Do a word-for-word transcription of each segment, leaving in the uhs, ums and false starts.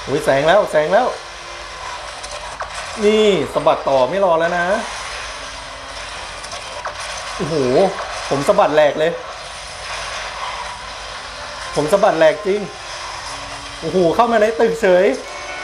อุ้ยแซงแล้วแซงแล้วนี่สะบัดต่อไม่รอแล้วนะโอ้โหผมสะบัดแหลกเลยผมสะบัดแหลกจริงโอ้โหเข้ามาในตึกเฉย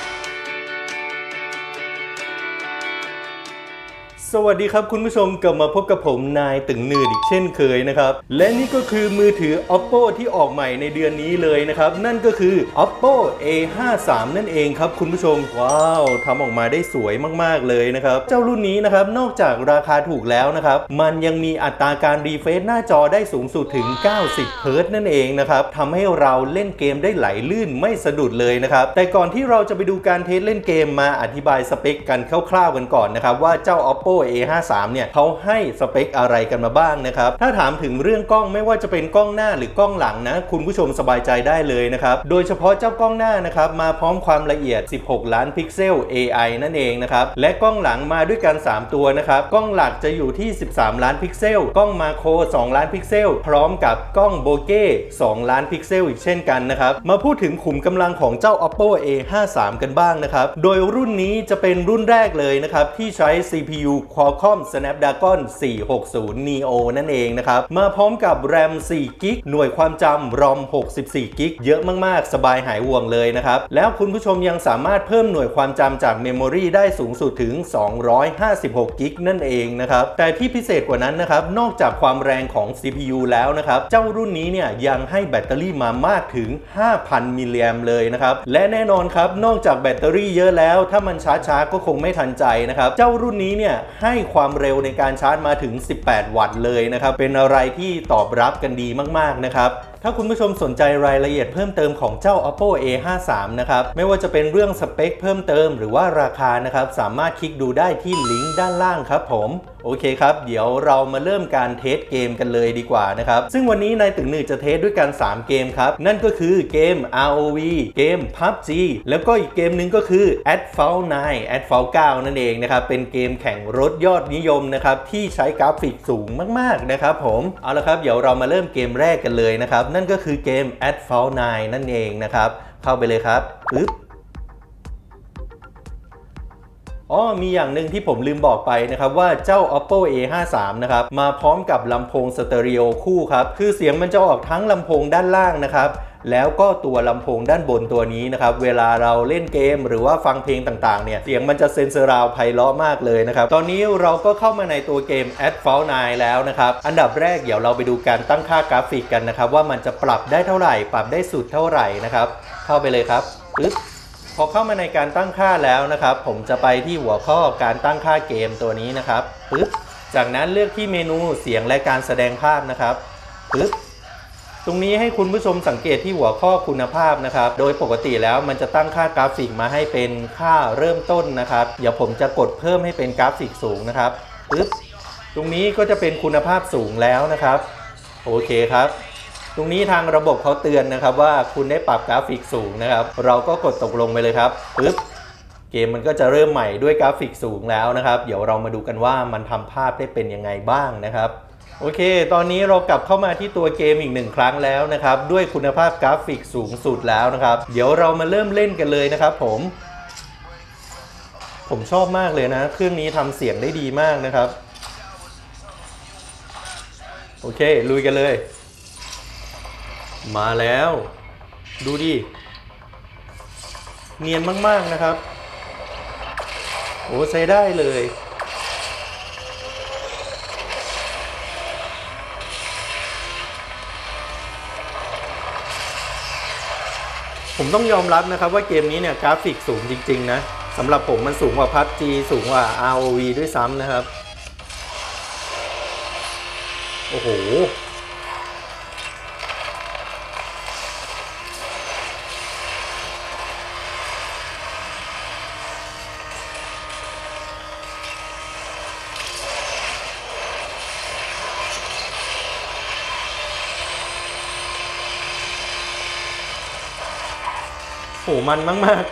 สวัสดีครับคุณผู้ชมกลับมาพบกับผมนายตึงหนืดอีกเช่นเคยนะครับและนี่ก็คือมือถือ Oppo ที่ออกใหม่ในเดือนนี้เลยนะครับนั่นก็คือ Oppo เอ ห้าสิบสาม นั่นเองครับคุณผู้ชมว้าวทำออกมาได้สวยมากๆเลยนะครับเจ้ารุ่นนี้นะครับนอกจากราคาถูกแล้วนะครับมันยังมีอัตราการรีเฟรชหน้าจอได้สูงสุดถึงเก้าสิบเฮิร์ตซ์นั่นเองนะครับทำให้เราเล่นเกมได้ไหลลื่นไม่สะดุดเลยนะครับแต่ก่อนที่เราจะไปดูการเทสเล่นเกมมาอธิบายสเปคกันคร่าวๆกันก่อนนะครับว่าเจ้า Oppo เอ ห้าสิบสาม เนี่ยเขาให้สเปคอะไรกันมาบ้างนะครับถ้าถามถึงเรื่องกล้องไม่ว่าจะเป็นกล้องหน้าหรือกล้องหลังนะคุณผู้ชมสบายใจได้เลยนะครับโดยเฉพาะเจ้ากล้องหน้านะครับมาพร้อมความละเอียดสิบหกล้านพิกเซล เอ ไอ นั่นเองนะครับและกล้องหลังมาด้วยกันสามตัวนะครับกล้องหลักจะอยู่ที่สิบสามล้านพิกเซลกล้องมาโครสองล้านพิกเซลพร้อมกับกล้องโบเก้สองล้านพิกเซลอีกเช่นกันนะครับมาพูดถึงขุมกำลังของเจ้า Oppo เอ ห้าสิบสาม กันบ้างนะครับโดยรุ่นนี้จะเป็นรุ่นแรกเลยนะครับที่ใช้ ซี พี ยู Qualcomm Snapdragon สี่หกศูนย์ Neo นั่นเองนะครับมาพร้อมกับ แรม สี่กิกะไบต์ หน่วยความจำ รอม หกสิบสี่กิกะไบต์ เยอะมากๆสบายหายห่วงเลยนะครับแล้วคุณผู้ชมยังสามารถเพิ่มหน่วยความจำจากเมมโมรีได้สูงสุดถึงสองร้อยห้าสิบหกกิกะไบต์ นั่นเองนะครับแต่ที่พิเศษกว่านั้นนะครับนอกจากความแรงของ ซี พี ยู แล้วนะครับเจ้ารุ่นนี้เนี่ยยังให้แบตเตอรี่มามากถึง ห้าพัน มิลลิแอมป์เลยนะครับและแน่นอนครับนอกจากแบตเตอรี่เยอะแล้วถ้ามันชาร์จช้าก็คงไม่ทันใจนะครับเจ้ารุ่นนี้เนี่ยให้ความเร็วในการชาร์จมาถึงสิบแปดวัตต์เลยนะครับเป็นอะไรที่ตอบรับกันดีมากๆนะครับถ้าคุณผู้ชมสนใจรายละเอียดเพิ่มเติมของเจ้า Oppo เอ ห้าสิบสาม นะครับไม่ว่าจะเป็นเรื่องสเปคเพิ่มเติมหรือว่าราคานะครับสามารถคลิกดูได้ที่ลิงก์ด้านล่างครับผมโอเคครับเดี๋ยวเรามาเริ่มการเทสเกมกันเลยดีกว่านะครับซึ่งวันนี้นายตึงหนึ่งจะเทสด้วยกันสามเกมครับนั่นก็คือเกม อาร์ โอ วี เกม พับจี แล้วก็อีกเกมหนึ่งก็คือ Asphalt ไนน์ Asphalt เก้า นั่นเองนะครับเป็นเกมแข่งรถยอดนิยมนะครับที่ใช้กราฟิกสูงมากๆนะครับผมเอาละครับเดี๋ยวเรามาเริ่มเกมแรกกันเลยนะครับนั่นก็คือเกม Asphalt ไนน์ นั่นเองนะครับเข้าไปเลยครับปึ๊บอ๋อมีอย่างหนึ่งที่ผมลืมบอกไปนะครับว่าเจ้า Oppo เอ ห้าสิบสาม นะครับมาพร้อมกับลำโพงสเตอริโอคู่ครับคือเสียงมันจะออกทั้งลำโพงด้านล่างนะครับแล้วก็ตัวลำโพงด้านบนตัวนี้นะครับเวลาเราเล่นเกมหรือว่าฟังเพลงต่างๆเนี่ยเสียงมันจะเซนเซอร์ราวไพเราะมากเลยนะครับตอนนี้เราก็เข้ามาในตัวเกม Asphalt ไนน์ แล้วนะครับอันดับแรกเดี๋ยวเราไปดูการตั้งค่ากราฟิกกันนะครับว่ามันจะปรับได้เท่าไหร่ปรับได้สุดเท่าไหร่นะครับเข้าไปเลยครับปึ๊บพอเข้ามาในการตั้งค่าแล้วนะครับผมจะไปที่หัวข้อการตั้งค่าเกมตัวนี้นะครับปึ๊บจากนั้นเลือกที่เมนูเสียงและการแสดงภาพนะครับปึ๊บตรงนี้ให้คุณผู้ชมสังเกตที่หัวข้อคุณภาพนะครับโดยปกติแล้วมันจะตั้งค่ากราฟิกมาให้เป็นค่าเริ่มต้นนะครับเดี๋ยวผมจะกดเพิ่มให้เป็นกราฟิกสูงนะครับปึ๊บตรงนี้ก็จะเป็นคุณภาพสูงแล้วนะครับโอเคครับตรงนี้ทางระบบเขาเตือนนะครับว่าคุณได้ปรับกราฟิกสูงนะครับเราก็กดตกลงไปเลยครับปึ๊บเกมมันก็จะเริ่มใหม่ด้วยกราฟิกสูงแล้วนะครับเดี๋ยวเรามาดูกันว่ามันทำภาพได้เป็นยังไงบ้างนะครับโอเคตอนนี้เรากลับเข้ามาที่ตัวเกมอีกหนึ่งครั้งแล้วนะครับด้วยคุณภาพกราฟิกสูงสุดแล้วนะครับเดี๋ยวเรามาเริ่มเล่นกันเลยนะครับผมผมชอบมากเลยนะเครื่องนี้ทำเสียงได้ดีมากนะครับโอเคลุยกันเลยมาแล้วดูดิเนียนมากๆนะครับโอ้ใช้ได้เลยผมต้องยอมรับนะครับว่าเกมนี้เนี่ยกราฟิกสูงจริงๆนะสำหรับผมมันสูงกว่า พับจี สูงกว่า อาร์ โอ วี ด้วยซ้ำนะครับโอ้โหโหมันมาก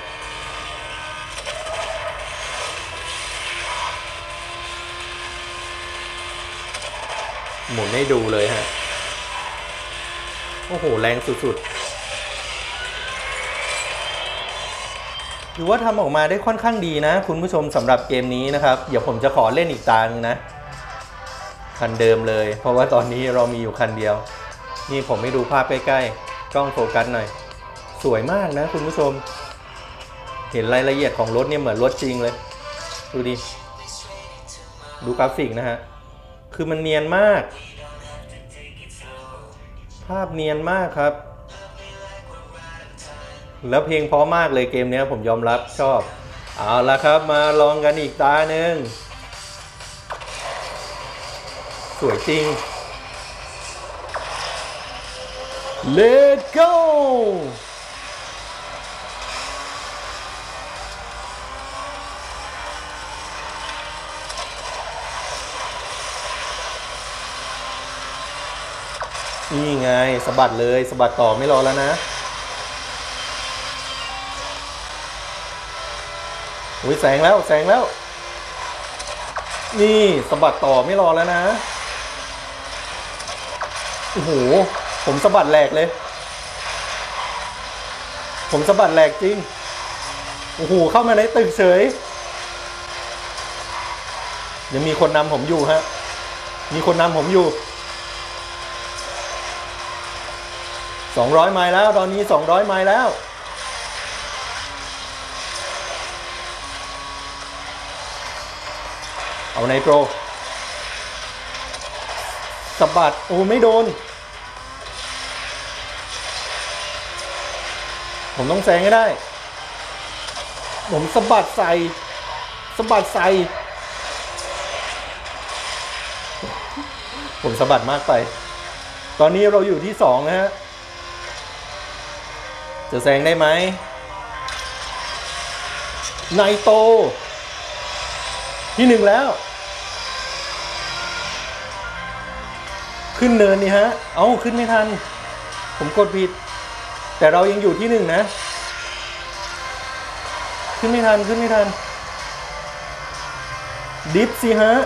ๆหมุนให้ดูเลยฮะโอ้โหแรงสุดๆถือว่าทำออกมาได้ค่อนข้างดีนะคุณผู้ชมสำหรับเกมนี้นะครับเดี๋ยวผมจะขอเล่นอีกตานึงนะคันเดิมเลยเพราะว่าตอนนี้เรามีอยู่คันเดียวนี่ผมให้ดูภาพใกล้ๆกล้องโฟกัสหน่อยสวยมากนะคุณผู้ชมเห็นรายละเอียดของรถเนี่ยเหมือนรถจริงเลยดูดิดูกราฟิกนะฮะคือมันเนียนมากภาพเนียนมากครับแล้วเพลงเพราะมากเลยเกมนี้ผมยอมรับชอบเอาละครับมาลองกันอีกตาหนึ่งสวยจริง Let's go นี่ไงสะบัดเลยสะบัดต่อไม่รอแล้วนะอุ้ยแสงแล้วแสงแล้วนี่สะบัดต่อไม่รอแล้วนะโอ้โหผมสะบัดแหลกเลยผมสะบัดแหลกจริงโอ้โหเข้ามาในตึกเฉยยังมีคนนำผมอยู่ฮะมีคนนำผมอยู่สองร้อยไมล์แล้วตอนนี้สองร้อยไมล์แล้วเอาไนโตรสะบัดโอ้ไม่โดนผมต้องแซงให้ได้ผมสะบัดใส่สะบัดใส่ผมสะบัดมากไปตอนนี้เราอยู่ที่สองนะฮะจะแซงได้ไหมไนโตรที่หนึ่งแล้วขึ้นเนินนี่ฮะเอ้าขึ้นไม่ทันผมกดผิดแต่เรายังอยู่ที่หนึ่งนะขึ้นไม่ทันขึ้นไม่ทันดิฟสิฮะ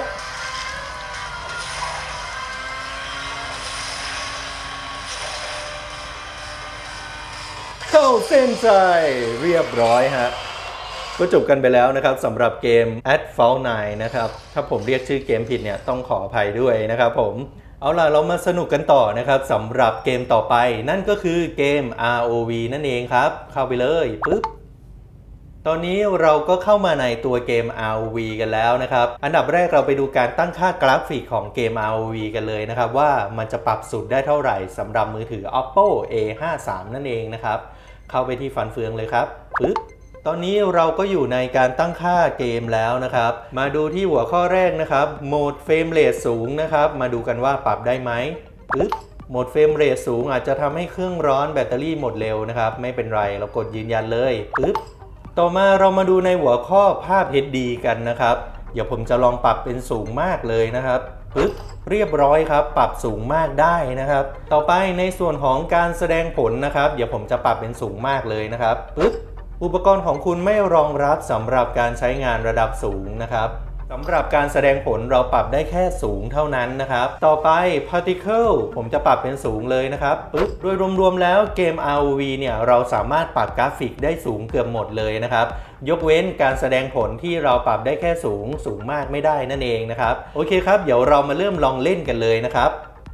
เข้าเส้นใจเรียบร้อยฮะก็จบกันไปแล้วนะครับสำหรับเกม Asphalt ไนน์ นะครับถ้าผมเรียกชื่อเกมผิดเนี่ยต้องขออภัยด้วยนะครับผมเอาล่ะเรามาสนุกกันต่อนะครับสำหรับเกมต่อไปนั่นก็คือเกม อาร์ โอ วี นั่นเองครับเข้าไปเลยปึ๊บตอนนี้เราก็เข้ามาในตัวเกม อาร์ โอ วี กันแล้วนะครับอันดับแรกเราไปดูการตั้งค่ากราฟิกของเกม อาร์ โอ วี กันเลยนะครับว่ามันจะปรับสุดได้เท่าไหร่สำหรับมือถือ Oppo เอ ห้าสิบสาม นั่นเองนะครับเข้าไปที่ฟันเฟืองเลยครับปึ๊บตอนนี้เราก็อยู่ในการตั้งค่าเกมแล้วนะครับมาดูที่หัวข้อแรกนะครับโหมดเฟรมเรทสูงนะครับมาดูกันว่าปรับได้ไหมปึ๊บโหมดเฟรมเรทสูงอาจจะทำให้เครื่องร้อนแบตเตอรี่หมดเร็วนะครับไม่เป็นไรเรากดยืนยันเลยปึ๊บต่อมาเรามาดูในหัวข้อภาพ เอช ดี กันนะครับเดี๋ยวผมจะลองปรับเป็นสูงมากเลยนะครับปึ๊บเรียบร้อยครับปรับสูงมากได้นะครับต่อไปในส่วนของการแสดงผลนะครับเดี๋ยวผมจะปรับเป็นสูงมากเลยนะครับปึ๊บอุปกรณ์ของคุณไม่รองรับสำหรับการใช้งานระดับสูงนะครับสำหรับการแสดงผลเราปรับได้แค่สูงเท่านั้นนะครับต่อไป Particle ผมจะปรับเป็นสูงเลยนะครับปึ๊บโดยรวมๆแล้วเกม อาร์ โอ วี เนี่ยเราสามารถปรับกราฟิกได้สูงเกือบหมดเลยนะครับยกเว้นการแสดงผลที่เราปรับได้แค่สูงสูงมากไม่ได้นั่นเองนะครับโอเคครับเดี๋ยวเรามาเริ่มลองเล่นกันเลยนะครับ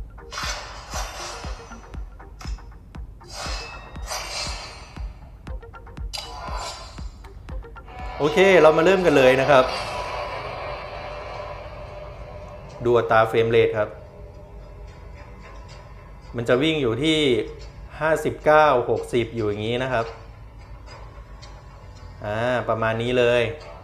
โอเคเรามาเริ่มกันเลยนะครับดูอัตราเฟรมเรทครับมันจะวิ่งอยู่ที่ห้าสิบเก้า หกสิบอยู่อย่างนี้นะครับอ่าประมาณนี้เลย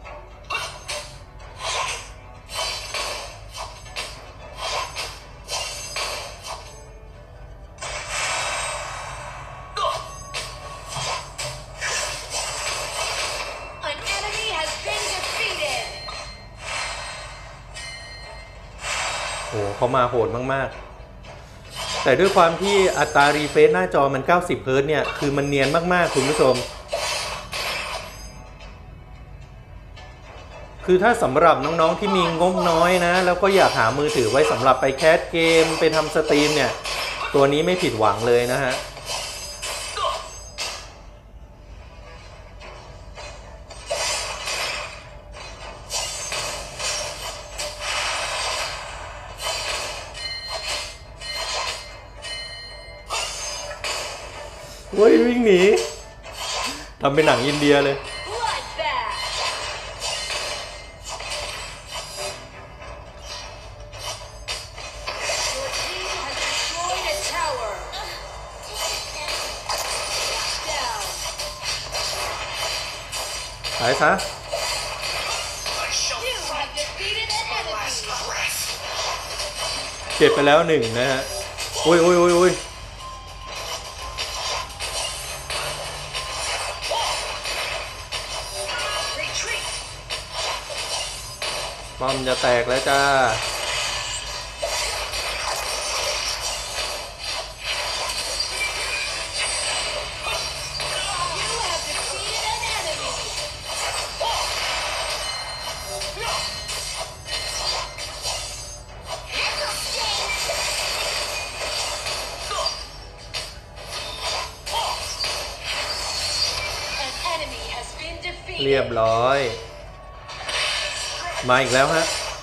โอ้เขามาโหดมากๆแต่ด้วยความที่อัตรารีเฟรชหน้าจอมันเก้าสิบเฮิร์ตซ์เนี่ยคือมันเนียนมากๆคุณผู้ชมคือถ้าสำหรับน้องๆที่มีงบน้อยนะแล้วก็อยากหามือถือไว้สำหรับไปแคสเกมไปทำสตรีมเนี่ยตัวนี้ไม่ผิดหวังเลยนะฮะเฮ้ยวิ่งหนีทำเป็นหนังอินเดียเลยหายซะเก็บไปแล้วหนึ่งนะฮะโอ้ยโอ้ยโอ้ยโอ้ยป้อมจะแตกแล้วจ้าเรียบร้อยมาอีกแล้วฮะ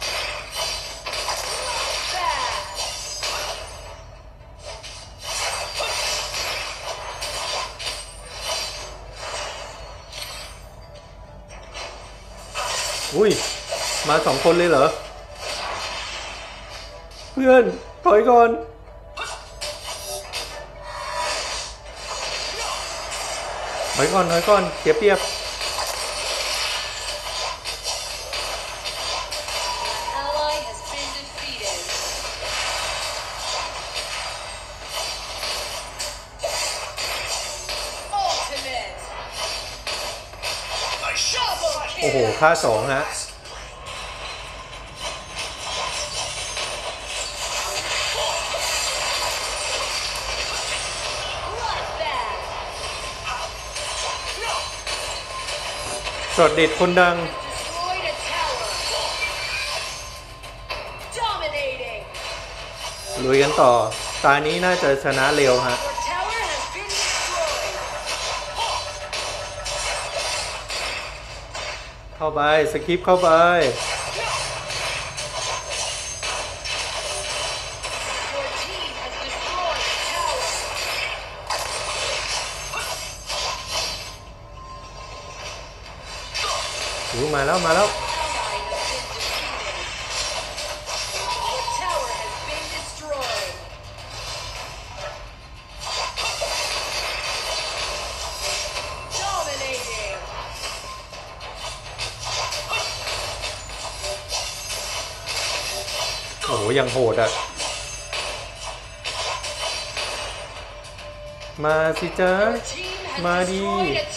อุ้ยมาสองคนเลยเหรอเพื่อนถอยก่อนถอยก่อนถอยก่อนเสียเปรียบโอ้โหค่าสองฮะช็อตเด็ดคนดังลุยกันต่อตานี้น่าจะชนะเร็วฮะเข้าไปสคิปเข้าไปอู้มาแล้วมาแล้วโอ้โหยังโหดอ่ะมาสิจ๊ะมาดี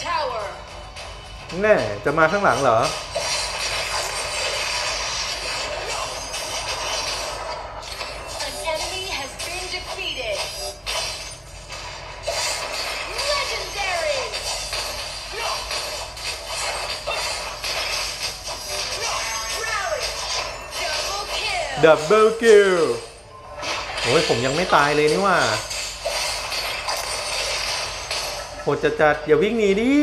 แน่จะมาข้างหลังเหรอดับเบิลคิลโอ้ยผมยังไม่ตายเลยนี่ว่าโหดจัดจัดอย่าวิ่งหนีดิ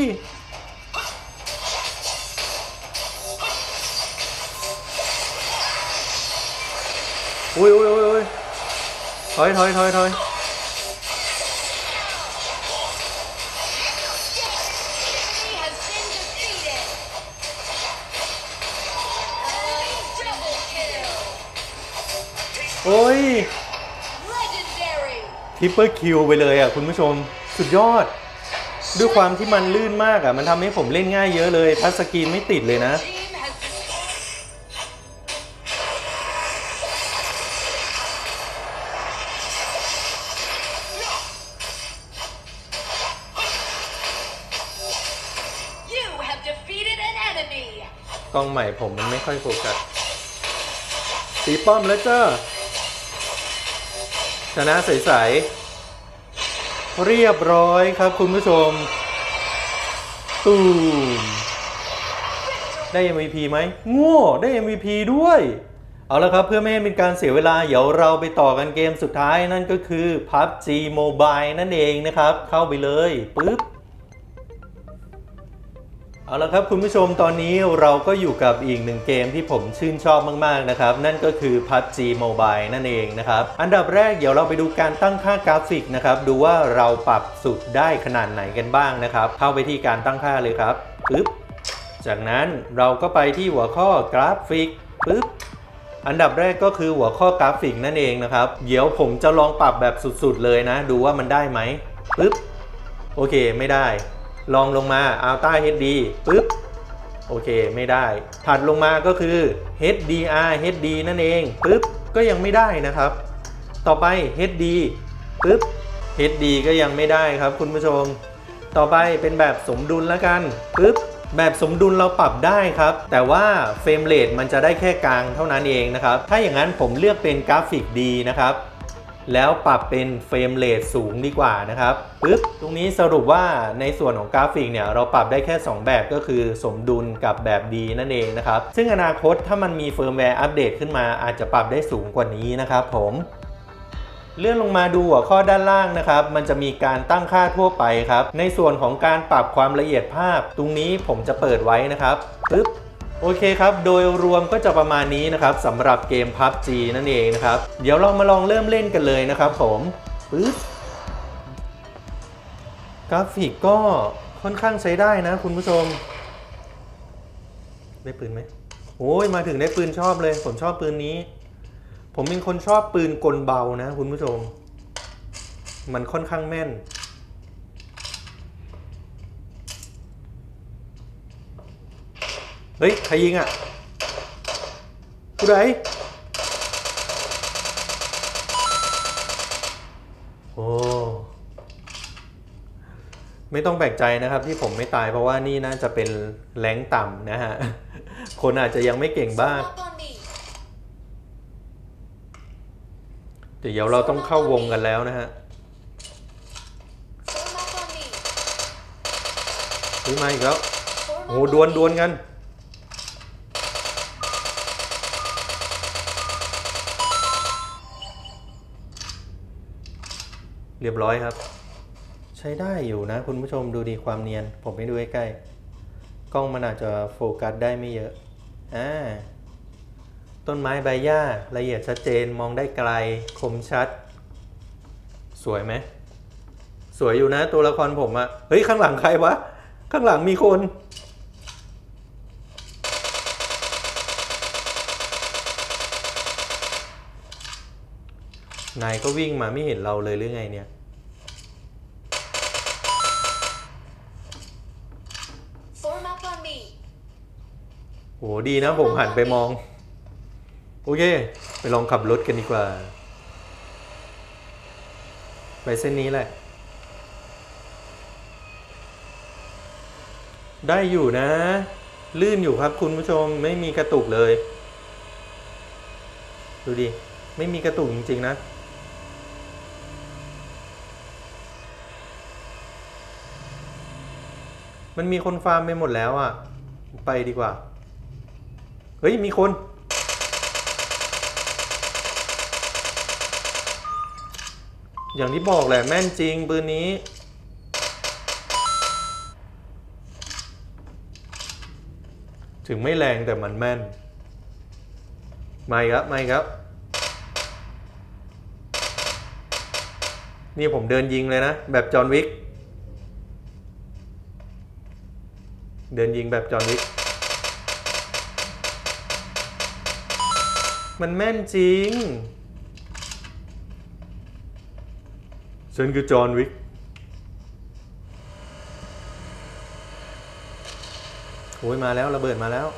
อุ้ยอุ้ยอุ้ยอุ้ยถอยถอยถอยถอยโอ้ยทริปเปิลคิวไปเลยอ่ะคุณผู้ชมสุดยอดด้วยความที่มันลื่นมากอ่ะมันทำให้ผมเล่นง่ายเยอะเลยทัชสกรีนไม่ติดเลยนะกล้องใหม่ผมมันไม่ค่อยโฟกัสตีป้อมแล้วเจ้าชนะใสๆเรียบร้อยครับคุณผู้ชมตูมได้ เอ็ม วี พี ไหมโง่ได้ เอ็ม วี พี ด้วยเอาละครับเพื่อไม่ให้เป็นการเสียเวลาเดี๋ยวเราไปต่อกันเกมสุดท้ายนั่นก็คือ พับจี Mobile นั่นเองนะครับเข้าไปเลยปึ๊บเอาละครับคุณผู้ชมตอนนี้เราก็อยู่กับอีกหนึ่งเกมที่ผมชื่นชอบมากๆนะครับนั่นก็คือ พับจี Mobile นั่นเองนะครับอันดับแรกเดี๋ยวเราไปดูการตั้งค่ากราฟิกนะครับดูว่าเราปรับสุดได้ขนาดไหนกันบ้างนะครับเข้าไปที่การตั้งค่าเลยครับปึ๊บจากนั้นเราก็ไปที่หัวข้อกราฟิกปึ๊บอันดับแรกก็คือหัวข้อกราฟิกนั่นเองนะครับเดี๋ยวผมจะลองปรับแบบสุดๆเลยนะดูว่ามันได้ไหมปึ๊บโอเคไม่ได้ลองลงมา Ultra เอช ดี ปึ๊บโอเคไม่ได้ถัดลงมาก็คือ เอช ดี อาร์ เอช ดี นั่นเองปึ๊บก็ยังไม่ได้นะครับต่อไป เอช ดี ปึ๊บ เอช ดี ก็ยังไม่ได้ครับคุณผู้ชมต่อไปเป็นแบบสมดุลแล้วกันปึ๊บแบบสมดุลเราปรับได้ครับแต่ว่าเฟรมเรทมันจะได้แค่กลางเท่านั้นเองนะครับถ้าอย่างนั้นผมเลือกเป็นกราฟิกดีนะครับแล้วปรับเป็นเฟรมเรทสูงดีกว่านะครับปึ๊บตรงนี้สรุปว่าในส่วนของกราฟิกเนี่ยเราปรับได้แค่สองแบบก็คือสมดุลกับแบบดีนั่นเองนะครับซึ่งอนาคตถ้ามันมีเฟิร์มแวร์อัปเดตขึ้นมาอาจจะปรับได้สูงกว่านี้นะครับผมเลื่อนลงมาดูหัวข้อด้านล่างนะครับมันจะมีการตั้งค่าทั่วไปครับในส่วนของการปรับความละเอียดภาพตรงนี้ผมจะเปิดไว้นะครับปึ๊บโอเคครับโดยรวมก็จะประมาณนี้นะครับสำหรับเกม พับจี นั่นเองนะครับเดี๋ยวเรามาลองเริ่มเล่นกันเลยนะครับผมปึ๊บกราฟิกก็ค่อนข้างใช้ได้นะคุณผู้ชมได้ปืนไหมโอ้ยมาถึงได้ปืนชอบเลยผมชอบปืนนี้ผมเป็นคนชอบปืนกลเบานะคุณผู้ชมมันค่อนข้างแม่นเฮ้ยใครยิงอ่ะผู้ใดโอ้ไม่ต้องแปลกใจนะครับที่ผมไม่ตายเพราะว่านี่น่าจะเป็นแรงต่ำนะฮะคนอาจจะยังไม่เก่งบ้างแต่เดี๋ยวเราต้องเข้าวงกันแล้วนะฮะหรือมาอีกแล้วโอ้ดวลดวลกันเรียบร้อยครับใช้ได้อยู่นะคุณผู้ชมดูดีความเนียนผมไม่ดูใกล้ๆกล้องมันอาจจะโฟกัสได้ไม่เยอะอ่าต้นไม้ใบหญ้าละเอียดชัดเจนมองได้ไกลคมชัดสวยไหมสวยอยู่นะตัวละครผมอะเฮ้ยข้างหลังใครวะข้างหลังมีคนนายก็วิ่งมาไม่เห็นเราเลยหรือไงเนี่ยโหดีนะผมหันไปมองโอเคไปลองขับรถกันดีกว่าไปเส้นนี้แหละได้อยู่นะลื่นอยู่ครับคุณผู้ชมไม่มีกระตุกเลยดูดิไม่มีกระตุกจริงๆนะมันมีคนฟาร์มไปหมดแล้วอ่ะไปดีกว่าเฮ้ยมีคนอย่างที่บอกแหละแม่นจริงปืนนี้ถึงไม่แรงแต่มันแม่นไม่ครับไม่ครับนี่ผมเดินยิงเลยนะแบบจอห์นวิกเดินยิงแบบจอห์นวิกมันแม่นจริงฉันคือจอห์นวิกโอ้ยมาแล้วระเบิดมาแล้ว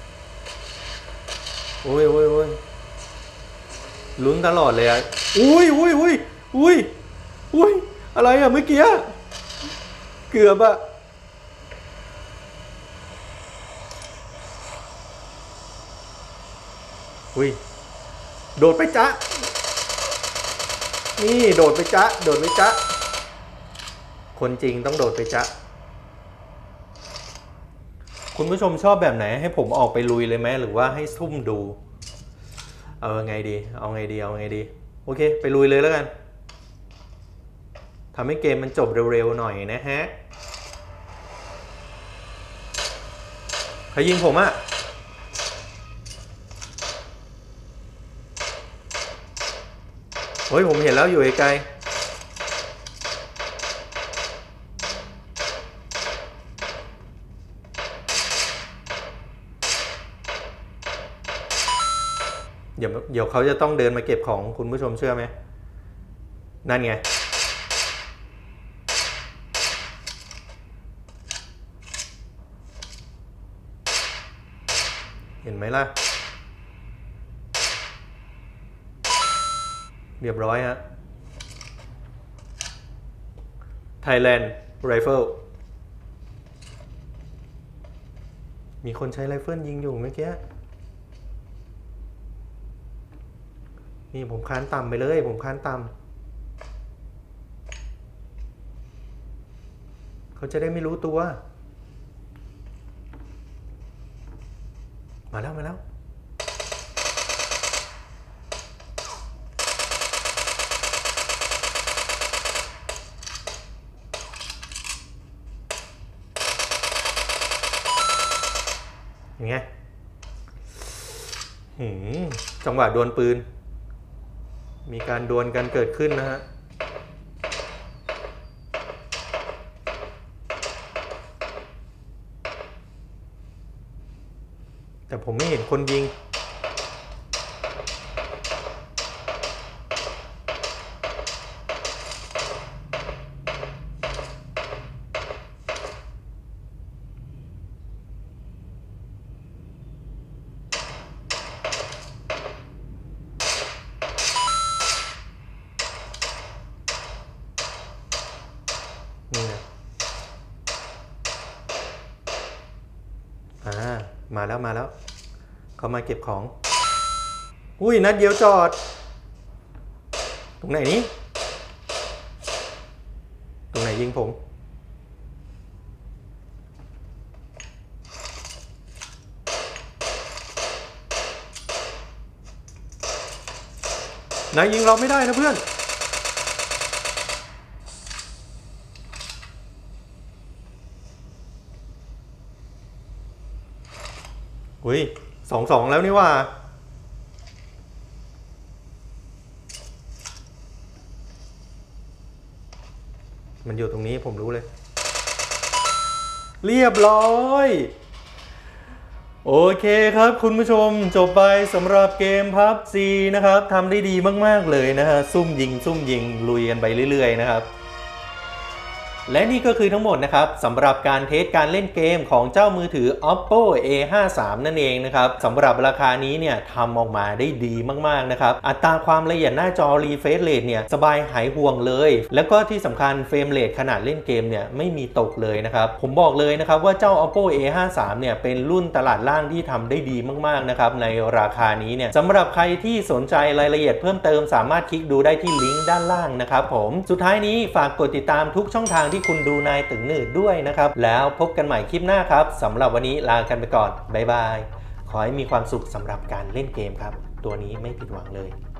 โอ้ยโอ้ยโอ้ยลุ้นตลอดเลยอ่ะอุ้ยอุ้ยอุ้ยอุ้ยอุ้ยอะไรอ่ะเมื่อกี้เกือบอ่ะอุ้ยโดดไปจ๊ะนี่โดดไปจ๊ะโดดไปจ๊ะคนจริงต้องโดดไปจ๊ะคุณผู้ชมชอบแบบไหนให้ผมออกไปลุยเลยไหมหรือว่าให้ซุ่มดูเอาไงดีเอาไงดีเอาไงดีโอเคไปลุยเลยแล้วกันทำให้เกมมันจบเร็วๆหน่อยนะฮะเขายิงผมอะโอ้ยผมเห็นแล้วอยู่ไกลเดี๋ยวเดี๋ยวเขาจะต้องเดินมาเก็บของคุณผู้ชมเชื่อไหมนั่นไงเห็นไหมล่ะเรียบร้อยฮะ Thailand Rifle มีคนใช้ไรเฟิลยิงอยู่เมื่อกี้นี่ผมค้านต่ำไปเลยผมค้านต่ำเขาจะได้ไม่รู้ตัวมาแล้วมาแล้วอย่างเงี้ยจังหวะดวลปืนมีการดวลกันเกิดขึ้นนะฮะแต่ผมไม่เห็นคนยิงนี่นะอ่ามาแล้วมาแล้วเขามาเก็บของอุ้ยนัดเดียวจอดตรงไหนนี้ตรงไหนยิงผมนายยิงเราไม่ได้นะเพื่อนอุ้ยสองสองแล้วนี่ว่ามันอยู่ตรงนี้ผมรู้เลยเรียบร้อยโอเคครับคุณผู้ชมจบไปสำหรับเกม พับจี นะครับทำได้ดีมากๆเลยนะฮะซุ่มยิงซุ่มยิงลุยกันไปเรื่อยๆนะครับและนี่ก็คือทั้งหมดนะครับสำหรับการเทสการเล่นเกมของเจ้ามือถือ Oppo เอ ห้าสิบสาม นั่นเองนะครับสำหรับราคานี้เนี่ยทำออกมาได้ดีมากๆนะครับอัตราความละเอียดหน้าจอ Refresh Rate เนี่ยสบายหายห่วงเลยแล้วก็ที่สำคัญเฟรมเรทขนาดเล่นเกมเนี่ยไม่มีตกเลยนะครับผมบอกเลยนะครับว่าเจ้า Oppo เอ ห้าสิบสาม เนี่ยเป็นรุ่นตลาดล่างที่ทำได้ดีมากๆนะครับในราคานี้เนี่ยสำหรับใครที่สนใจรายละเอียดเพิ่มเติมสามารถคลิกดูได้ที่ลิงก์ด้านล่างนะครับผมสุดท้ายนี้ฝากกดติดตามทุกช่องทางที่คุณดูนายตึงหนืดด้วยนะครับแล้วพบกันใหม่คลิปหน้าครับสำหรับวันนี้ลากันไปก่อนบ๊ายบายขอให้มีความสุขสำหรับการเล่นเกมครับตัวนี้ไม่ผิดหวังเลย